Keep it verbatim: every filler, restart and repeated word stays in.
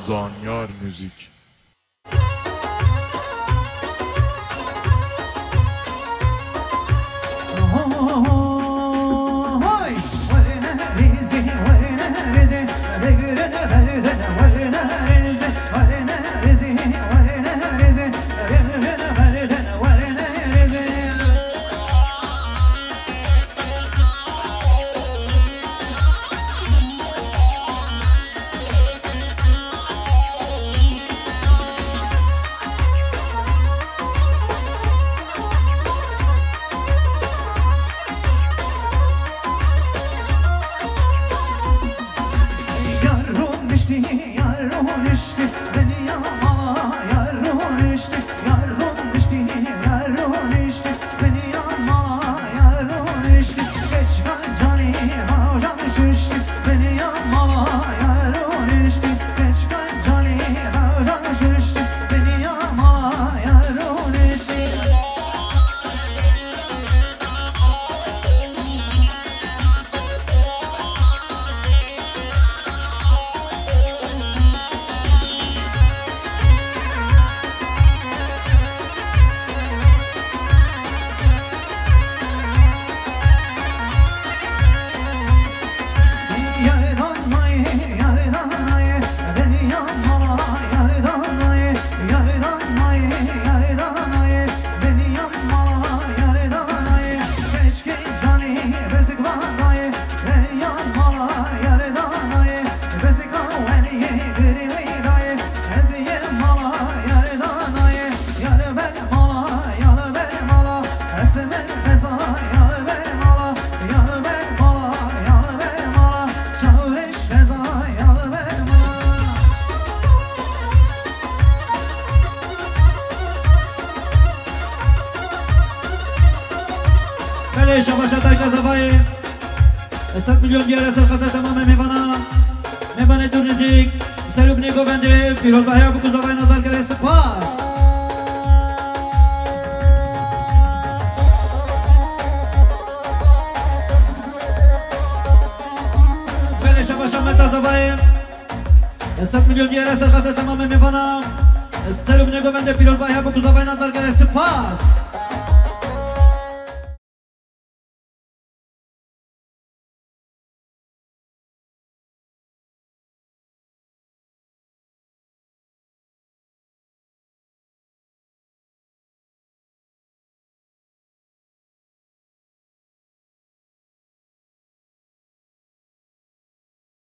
زانیار موزیک. شباشت های کذبایی ست میلیون دیار از خطر تمام میوانم میوانه دو نزیک سروب نیگو بنده پیروز بحیا بکو زبای نظر کرده سپاس بله شباشت متا زبایی ست میلیون دیار از خطر تمام میوانم سروب نیگو بنده پیروز بحیا بکو زبای نظر کرده سپاس